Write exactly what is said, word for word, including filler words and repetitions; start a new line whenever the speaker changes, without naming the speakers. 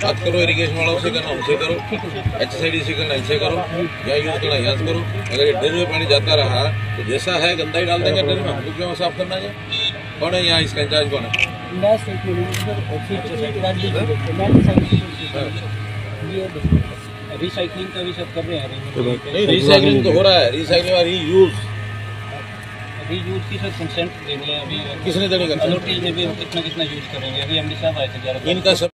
बात करो इरिगेशन वालों से करना उनसे करो, एच सी डी से करना इनसे करो, या यूज करना यहाँ से करो। अगर ये ड्रेन में पानी जाता रहा तो जैसा है गंदा ही डाल देंगे ड्रेन में, हमको क्यों साफ करना है? कौन है यहाँ इसका इंचार्ज कौन है?
रिसाइकलिंग का भी सब कर रहे हैं।
नहीं, रिसाइकलिंग तो हो रहा है, रिसाइकलिंग और रीयूज
रीयूज की सर कंसेंट देनी है अभी।
किसने देनी?
अथॉरिटीज ने भी कितना कितना यूज करेंगे। अभी एमडी साहब आए थे,
इनका सब